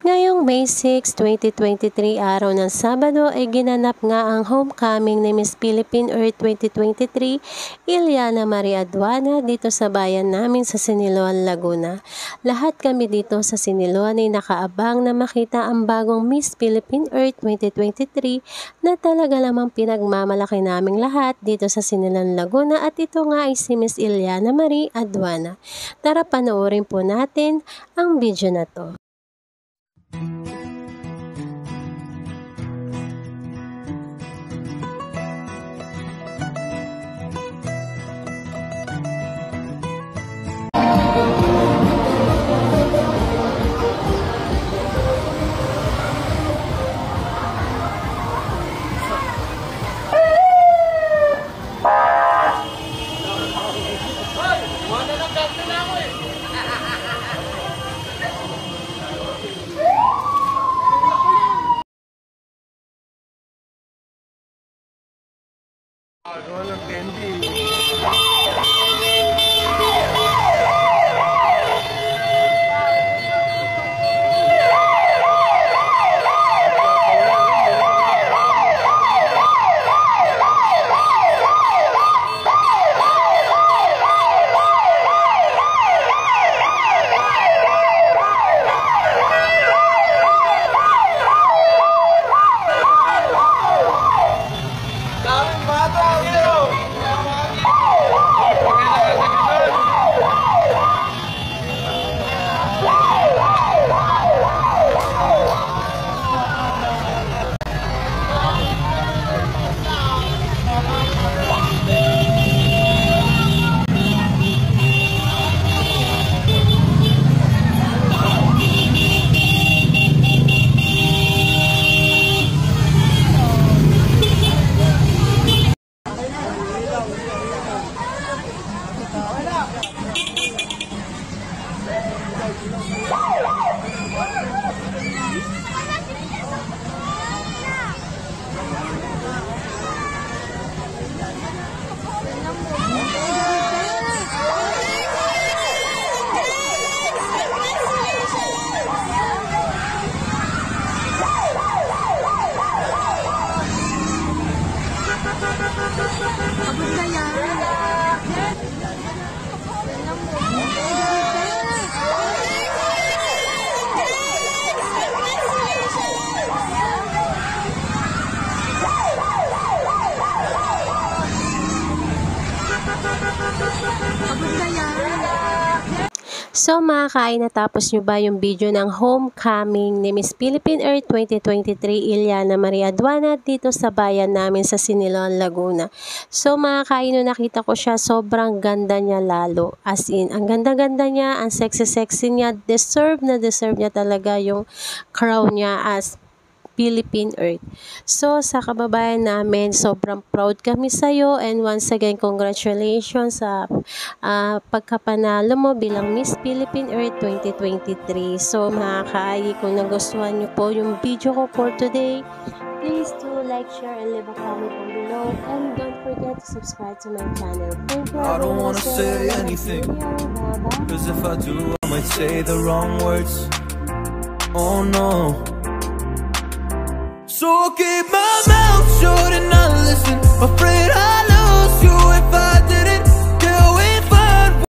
Ngayong May 6, 2023, araw ng Sabado, ay ginanap nga ang homecoming ni Miss Philippine Earth 2023, Iliana Marie Aduana, dito sa bayan namin sa Siniloan, Laguna. Lahat kami dito sa Siniloan ay nakaabang na makita ang bagong Miss Philippine Earth 2023 na talaga lamang pinagmamalaki naming lahat dito sa Siniloan, Laguna, at ito nga ay si Miss Iliana Marie Aduana. Tara, panoorin po natin ang video na to. So mga kain, natapos nyo ba yung video ng homecoming ni Miss Philippine Earth 2023 Iliana Marie Aduana dito sa bayan namin sa Siniloan, Laguna? So mga kain, nung nakita ko siya, sobrang ganda niya lalo. As in, ang ganda-ganda niya, ang sexy-sexy niya, deserve niya talaga yung crown niya as Philippine Earth. So, sa kababayan namin, sobrang proud kami sa'yo, and once again, congratulations sa pagkapanalo mo bilang Miss Philippine Earth 2023. So, mga kaagi, kung nagustuhan nyo po yung video ko for today, please do like, share, and leave a comment down below, and don't forget to subscribe to my channel. Thank you. I don't wanna say anything, cause if I do, I might say the wrong words. Oh no. So I'll keep my mouth shut and not listen. Afraid I'll lose you if I